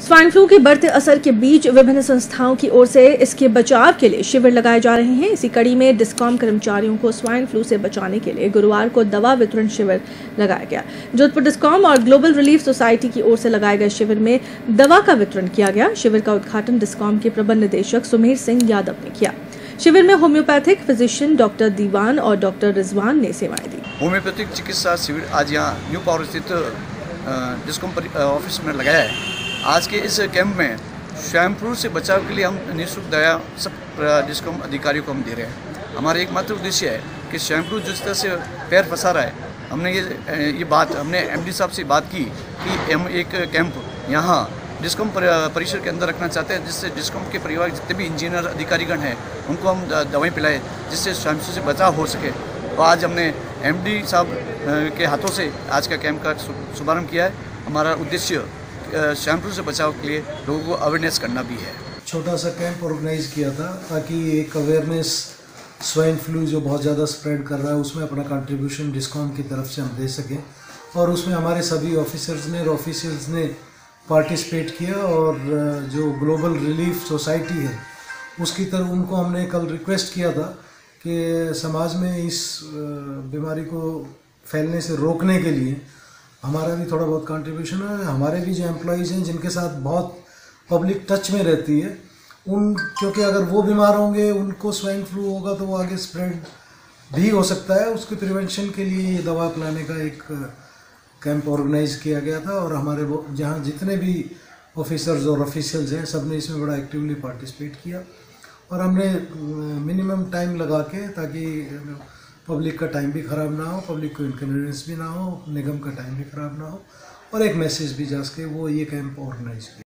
Swine flu के बढ़ते असर के बीच विभिन्न संस्थाओं की ओर से इसके बचाव के लिए शिविर लगाए जा रहे हैं। इसी कड़ी में डिस्कॉम कर्मचारियों को स्वाइन फ्लू से बचाने के लिए गुरुवार को दवा वितरण शिविर लगाया गया। जोधपुर डिस्कॉम और ग्लोबल रिलीफ सोसाइटी की ओर से लगाए गए शिविर में दवा का वितरण किया गया। शिविर का उद्घाटन डिस्कॉम के प्रबंध निदेशक सुमेर सिंह यादव ने किया। शिविर में होम्योपैथिक फिजिशियन डॉक्टर दीवान और डॉक्टर रिजवान ने सेवाएं दी। होम्योपैथिक चिकित्सा शिविर आज यहाँ न्यू पावर स्थित डिस्कॉम ऑफिस में लगाया है। आज के इस कैंप में स्वाइन फ्लू से बचाव के लिए हम निःशुल्क दवा सब डिस्कॉम अधिकारियों को हम दे रहे हैं। हमारा एकमात्र उद्देश्य है कि स्वाइन फ्लू जिस तरह से पैर फंसा रहा है, हमने एमडी साहब से बात की कि हम एक कैंप यहाँ डिस्कॉम परिसर के अंदर रखना चाहते हैं, जिससे डिस्कॉम के परिवार जितने भी इंजीनियर अधिकारीगण हैं उनको हम दवाएं पिलाएं, जिससे स्वाइन फ्लू से बचाव हो सके। तो आज हमने एमडी साहब के हाथों से आज का कैंप का शुभारंभ किया है। हमारा उद्देश्य स्वाइन फ्लू से बचाव के लिए लोगों को अवेयरनेस करना भी है। छोटा सा कैंप ऑर्गेनाइज किया था ताकि एक अवेयरनेस स्वाइन फ्लू जो बहुत ज़्यादा स्प्रेड कर रहा है उसमें अपना कंट्रीब्यूशन डिस्कॉम की तरफ से हम दे सकें, और उसमें हमारे सभी ऑफिसर्स ने पार्टिसिपेट किया। और जो ग्लोबल रिलीफ सोसाइटी है उसकी तरफ उनको हमने कल रिक्वेस्ट किया था कि समाज में इस बीमारी को फैलने से रोकने के लिए हमारा भी थोड़ा बहुत कंट्रीब्यूशन है। हमारे भी जो एम्प्लॉयज़ हैं जिनके साथ बहुत पब्लिक टच में रहती है क्योंकि अगर वो बीमार होंगे, उनको स्वाइन फ्लू होगा तो वो आगे स्प्रेड भी हो सकता है। उसके प्रिवेंशन के लिए ये दवा पिलाने का एक कैंप ऑर्गेनाइज किया गया था, और हमारे जहाँ जितने भी ऑफिसर्स और ऑफिशियल्स हैं सब ने इसमें बड़ा एक्टिवली पार्टिसिपेट किया। और हमने मिनिमम टाइम लगा के, ताकि पब्लिक का टाइम भी ख़राब ना हो, पब्लिक को इनकन्वीनियंस भी ना हो, निगम का टाइम भी ख़राब ना हो, और एक मैसेज भी जा सके, वो ये कैंप ऑर्गेनाइज किया।